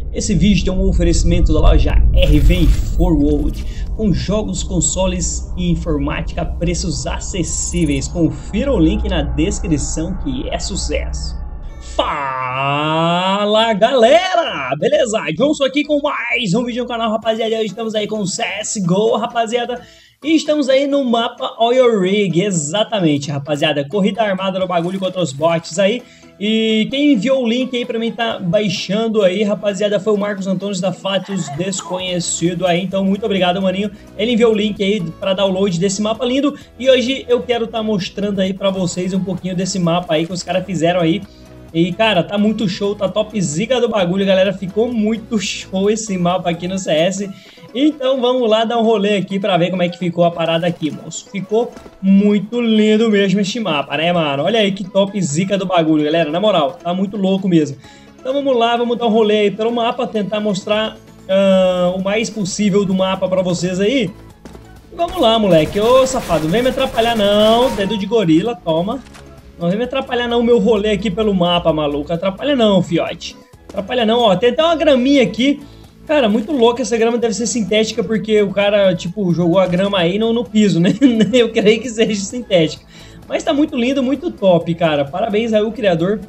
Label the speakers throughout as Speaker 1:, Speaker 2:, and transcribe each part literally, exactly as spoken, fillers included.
Speaker 1: Esse vídeo tem um oferecimento da loja R V Forward, com jogos, consoles e informática a preços acessíveis. Confira o link na descrição que é sucesso. Fala galera, beleza? Johnson aqui com mais um vídeo no canal, rapaziada. Hoje estamos aí com o C S G O, rapaziada. E estamos aí no mapa Oil Rig, exatamente, rapaziada. Corrida armada no bagulho contra os bots aí. E quem enviou o link aí pra mim tá baixando aí, rapaziada, foi o Marcos Antônio da Fatos Desconhecido aí. Então, muito obrigado, maninho. Ele enviou o link aí pra download desse mapa lindo. E hoje eu quero estar tá mostrando aí pra vocês um pouquinho desse mapa aí que os caras fizeram aí. E, cara, tá muito show, tá top zica do bagulho, galera. Ficou muito show esse mapa aqui no C S. Então vamos lá dar um rolê aqui pra ver como é que ficou a parada aqui, moço. Ficou muito lindo mesmo este mapa, né, mano? Olha aí que top zica do bagulho, galera. Na moral, tá muito louco mesmo. Então vamos lá, vamos dar um rolê aí pelo mapa, tentar mostrar uh, o mais possível do mapa pra vocês aí. E vamos lá, moleque. Ô, safado, não vem me atrapalhar não. Dedo de gorila, toma. Não vem me atrapalhar não o meu rolê aqui pelo mapa, maluco. Atrapalha não, fiote. Atrapalha não, ó. Tem até uma graminha aqui. Cara, muito louca. Essa grama deve ser sintética porque o cara, tipo, jogou a grama aí no, no piso, né? Eu creio que seja sintética. Mas tá muito lindo, muito top, cara. Parabéns aí ao criador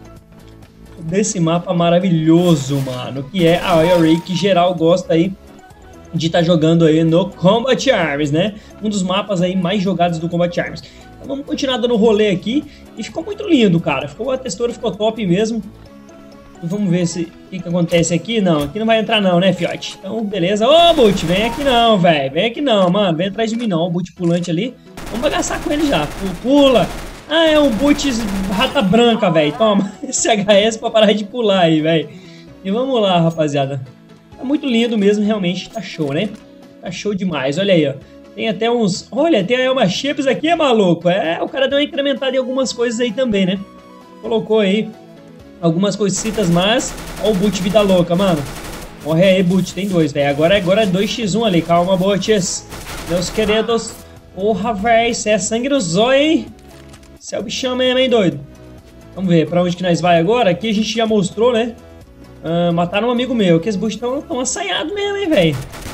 Speaker 1: desse mapa maravilhoso, mano. Que é a Oil Rig, que geral gosta aí de estar tá jogando aí no Combat Arms, né? Um dos mapas aí mais jogados do Combat Arms. Então vamos continuar dando rolê aqui. E ficou muito lindo, cara. Ficou, a textura ficou top mesmo. E vamos ver se o que, que acontece aqui. Não, aqui não vai entrar não, né, fiote? Então, beleza. Ô, Boot, vem aqui não, velho. Vem aqui não, mano. Vem atrás de mim não. O Boot pulante ali. Vamos bagaçar com ele já. Pula. Ah, é um Boot rata branca, velho. Toma esse H S pra parar de pular aí, velho. E vamos lá, rapaziada. Tá muito lindo mesmo, realmente. Tá show, né? Tá show demais. Olha aí, ó. Tem até uns... Olha, tem aí umas chips aqui, é maluco. É, o cara deu uma incrementada em algumas coisas aí também, né? Colocou aí algumas coisitas, mas... Olha o Boot vida louca, mano. Morre aí, Boot. Tem dois, velho. Agora, agora é dois por um ali. Calma, Botes. Meus queridos. Porra, velho. Isso é sangue no zóio, hein? Isso é o bichão mesmo, hein, doido? Vamos ver pra onde que nós vai agora. Aqui a gente já mostrou, né? Uh, mataram um amigo meu. Que esses Boot estão tão assanhados mesmo, hein, velho?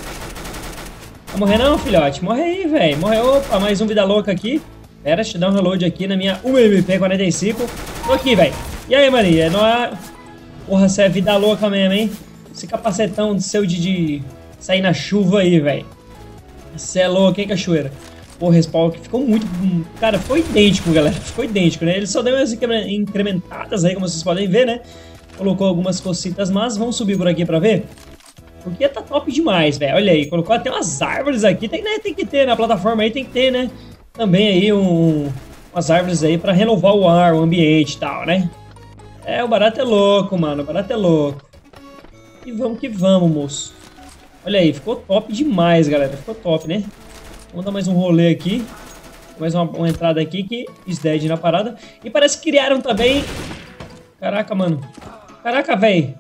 Speaker 1: Vai morrer não, filhote? Morre aí, velho. Morre. Opa, mais um vida louca aqui. Pera, deixa eu dar um reload aqui na minha U M P quarenta e cinco. Tô aqui, velho. E aí, Maria? Não é... Porra, você é vida louca mesmo, hein? Esse capacetão seu de, de sair na chuva aí, velho. Você é louco, hein, cachoeira? Porra, respawn que ficou muito... Cara, ficou idêntico, galera. Ficou idêntico, né? Ele só deu umas incrementadas aí, como vocês podem ver, né? Colocou algumas cocitas, mas vamos subir por aqui pra ver. Porque tá top demais, velho. Olha aí, colocou até umas árvores aqui. Tem, né, tem que ter, na plataforma aí tem que ter, né? Também aí um, umas árvores aí pra renovar o ar, o ambiente e tal, né? É, o barato é louco, mano. O barato é louco. E vamos que vamos, moço. Olha aí, ficou top demais, galera. Ficou top, né? Vamos dar mais um rolê aqui. Mais uma, uma entrada aqui que is dead na parada. E parece que criaram também... Caraca, mano. Caraca, velho.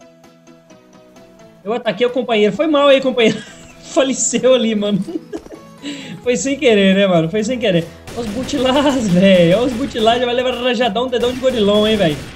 Speaker 1: Eu ataquei o companheiro. Foi mal aí, companheiro. Faleceu ali, mano. Foi sem querer, né, mano? Foi sem querer. Olha os butilás, velho. Olha os butilás. Já vai levar rajadão, dedão de gorilão, hein, velho.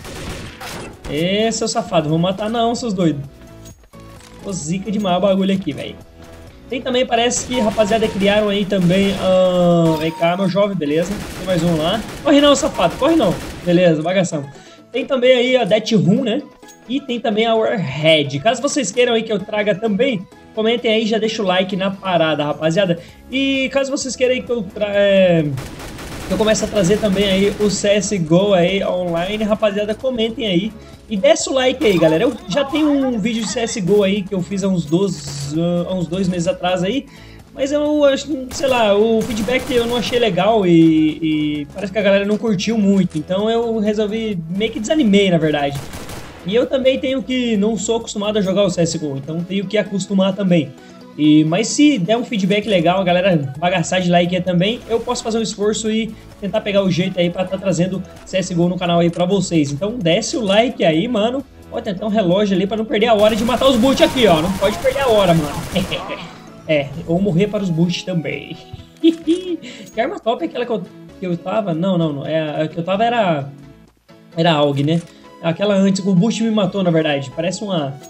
Speaker 1: Ê, seu safado. Vou matar não, seus doidos. Ô, zica demais o bagulho aqui, velho. Tem também, parece que, rapaziada, criaram aí também... Uh... Vem cá, meu jovem, beleza. Tem mais um lá. Corre não, safado. Corre não. Beleza, bagação. Tem também aí a Death Room, né? E tem também a Warhead. Caso vocês queiram aí que eu traga também, comentem aí, já deixa o like na parada, rapaziada. E caso vocês queiram aí que eu, tra... é... que eu comece a trazer também aí o C S G O aí online, rapaziada, comentem aí. E desce o like aí, galera. Eu já tenho um vídeo de C S G O aí que eu fiz há uns dois, uh, há uns dois meses atrás aí. Mas eu acho, sei lá, o feedback eu não achei legal e, e parece que a galera não curtiu muito. Então eu resolvi, meio que desanimei, na verdade. E eu também tenho que, não sou acostumado a jogar o C S G O, então tenho que acostumar também. E, mas se der um feedback legal, a galera bagaçar de like aí também, eu posso fazer um esforço e tentar pegar o jeito aí pra estar tá trazendo C S G O no canal aí pra vocês. Então desce o like aí, mano. Pode tentar um relógio ali pra não perder a hora de matar os boot aqui, ó. Não pode perder a hora, mano. É, ou morrer para os boosts também. Que arma top é aquela que eu, que eu tava? Não, não, não. É, a que eu tava era... Era A U G, né? Aquela antes, o boost me matou, na verdade. Parece uma...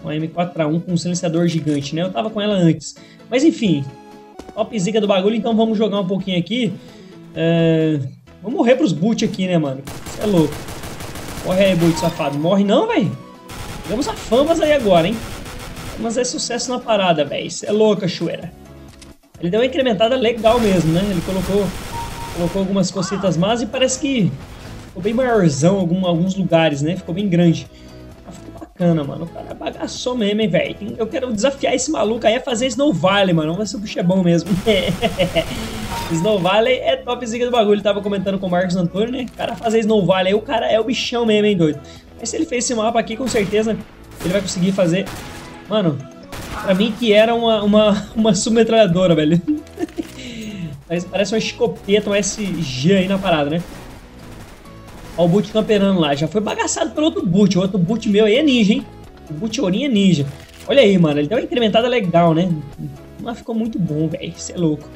Speaker 1: Uma M quatro A um com um silenciador gigante, né? Eu tava com ela antes. Mas enfim, top zica do bagulho, então vamos jogar um pouquinho aqui. É... Vamos morrer pros boot aqui, né, mano? Você é louco. Morre aí, boot safado. Morre não, velho? Vamos a famas aí agora, hein? Mas é sucesso na parada, velho. Você é louco, cachoeira. Ele deu uma incrementada legal mesmo, né? Ele colocou, colocou algumas cositas más e parece que ficou bem maiorzão em algum, alguns lugares, né? Ficou bem grande. Mas ficou bacana, mano. O cara bagaçou mesmo, hein, velho? Eu quero desafiar esse maluco aí a fazer Snow Valley, mano. Vamos ver se o bicho é bom mesmo. Snow Valley é top zica do bagulho. Ele tava comentando com o Marcos Antônio, né? O cara fazer Snow Valley aí, o cara é o bichão mesmo, hein, doido? Mas se ele fez esse mapa aqui, com certeza ele vai conseguir fazer. Mano, pra mim que era uma, uma, uma submetralhadora, velho. Parece uma escopeta, um S G aí na parada, né? Ó o boot camperando lá. Já foi bagaçado pelo outro boot. O outro boot meu aí é ninja, hein? O boot ourinho é ninja. Olha aí, mano. Ele deu uma incrementada legal, né? Mas ficou muito bom, velho. Você é louco.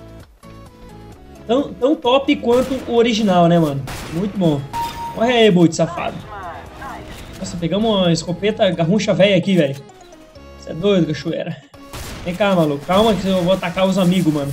Speaker 1: Tão, tão top quanto o original, né, mano? Muito bom. Olha aí, boot safado. Nossa, pegamos uma escopeta garruncha velha aqui, velho. Você é doido, cachoeira. Vem cá, maluco. Calma que eu vou atacar os amigos, mano.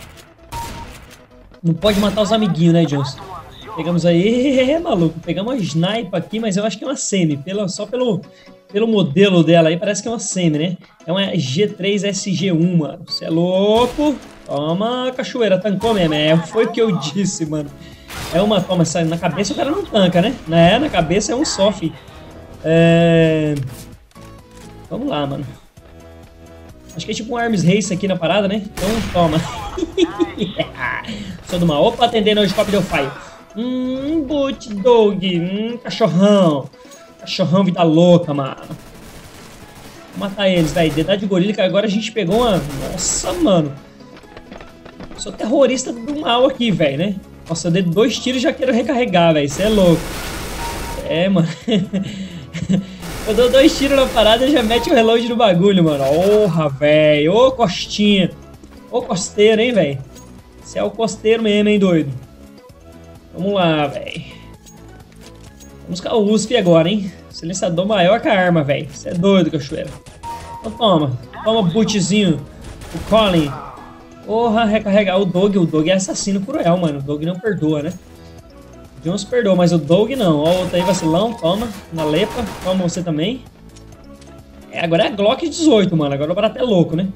Speaker 1: Não pode matar os amiguinhos, né, Johnson? Pegamos aí... É, maluco. Pegamos uma sniper aqui, mas eu acho que é uma semi. Pelo, só pelo, pelo modelo dela aí, parece que é uma semi, né? É uma G três S G um, mano. Você é louco. Toma, cachoeira. Tancou mesmo. É, foi o que eu disse, mano. É uma... Toma, na cabeça o cara não tanca, né? É, na cabeça é um só, fi. É... Vamos lá, mano. Acho que é tipo um Arms Race aqui na parada, né? Então, toma. Sou do mal. Opa, atendendo hoje, Cop deu falho. Hum, boot dog. Hum, cachorrão. Cachorrão, vida louca, mano. Vou matar eles, velho. Dedade de gorila, que agora a gente pegou uma... Nossa, mano. Sou terrorista do mal aqui, velho, né? Nossa, eu dei dois tiros e já quero recarregar, velho. Você é louco. É, mano. Eu dou dois tiros na parada e já mete o reload no bagulho, mano. Porra, velho. Ô, costinha. Ô, costeiro, hein, velho. Você é o costeiro mesmo, hein, doido. Vamos lá, velho. Vamos com a U S P agora, hein. Silenciador maior que a arma, velho. Você é doido, cachoeira. Então toma. Toma, bootzinho. O Colin. Porra, recarregar o Dog. O Dog é assassino cruel, mano. O Dog não perdoa, né? O Jones perdoa, mas o Dog não. Ó, outro aí, vacilão. Toma. Na lepa. Toma você também. É, agora é a Glock dezoito, mano. Agora o barato é louco, né?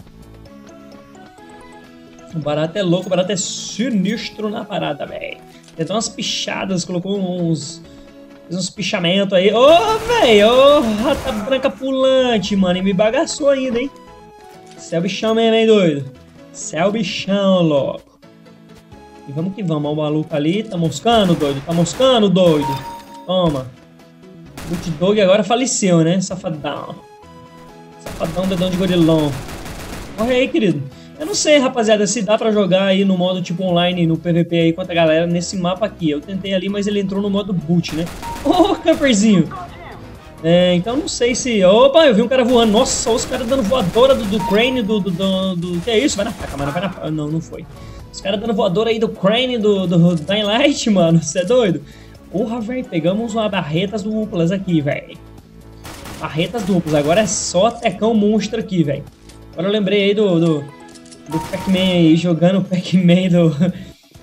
Speaker 1: O barato é louco. O barato é sinistro na parada, velho. Tem umas pichadas. Colocou uns... Fez uns pichamentos aí. Ô, oh, velho. Ô, oh, rata branca pulante, mano. E me bagaçou ainda, hein? Você é o bichão mesmo, hein, doido? Você é o bichão, louco. E vamos que vamos, ó, o maluco ali, tá moscando, doido, tá moscando, doido. Toma. O Boot Dog agora faleceu, né, safadão. Safadão, dedão de gorilão. Corre aí, querido. Eu não sei, rapaziada, se dá pra jogar aí no modo tipo online, no P V P aí com a galera nesse mapa aqui. Eu tentei ali, mas ele entrou no modo boot, né. Ô, oh, camperzinho. É, então não sei se... Opa, eu vi um cara voando. Nossa, os caras dando voadora do, do crane, do, do, do, do... Que é isso? Vai na faca, mano, vai na faca. Não, não foi. Os caras dando voadora aí do crane, do, do Dying Light, mano. Você é doido? Porra, velho, pegamos uma barretas duplas aqui, velho. Barretas duplas. Agora é só tecão monstro aqui, velho. Agora eu lembrei aí do... Do, do Pac-Man aí, jogando o Pac-Man do...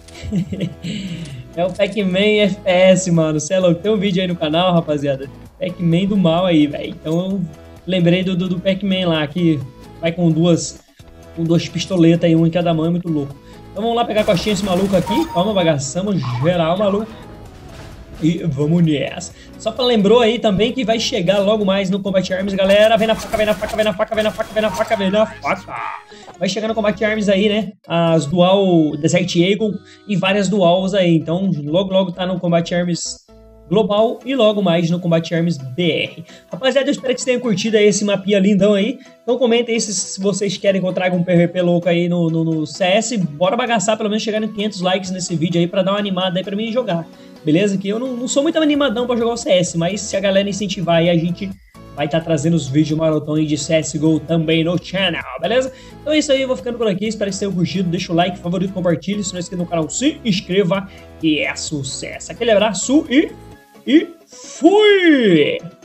Speaker 1: É o Pac-Man F P S, mano. Você é louco? Tem um vídeo aí no canal, rapaziada. Pac-Man do mal aí, velho. Então eu lembrei do, do, do Pac-Man lá, que vai com duas... Com duas pistoletas aí, um em cada mão, é muito louco. Então vamos lá pegar a costinha esse maluco aqui. Toma, bagaçamos geral, maluco. E vamos nessa. Só pra lembrou aí também que vai chegar logo mais no Combat Arms, galera. Vem na faca, vem na faca, vem na faca, vem na faca, vem na faca, vem na faca. Vai chegar no Combat Arms aí, né? As Dual Desert Eagle e várias Duals aí. Então logo, logo tá no Combat Arms Global e logo mais no Combat Arms B R. Rapaziada, eu espero que vocês tenham curtido aí esse mapinha lindão aí. Então comentem aí se, se vocês querem que eu traga um P V P louco aí no, no, no C S. Bora bagaçar, pelo menos chegar em quinhentos likes nesse vídeo aí pra dar uma animada aí pra mim jogar. Beleza? Que eu não, não sou muito animadão pra jogar o C S, mas se a galera incentivar aí, a gente vai estar tá trazendo os vídeos maratão aí de C S G O também no channel, beleza? Então é isso aí, eu vou ficando por aqui, espero que vocês tenham curtido, deixa o like, favorito, compartilhe, se não é inscrito no canal, se inscreva, e é sucesso. Aquele abraço e... E fui!